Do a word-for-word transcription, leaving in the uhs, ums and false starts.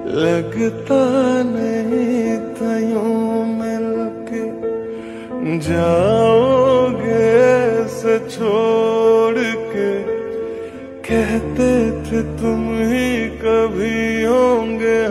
लगता नहीं था यूं मिलके जाओगे से छोड़ के। कहते थे तुम ही कभी होंगे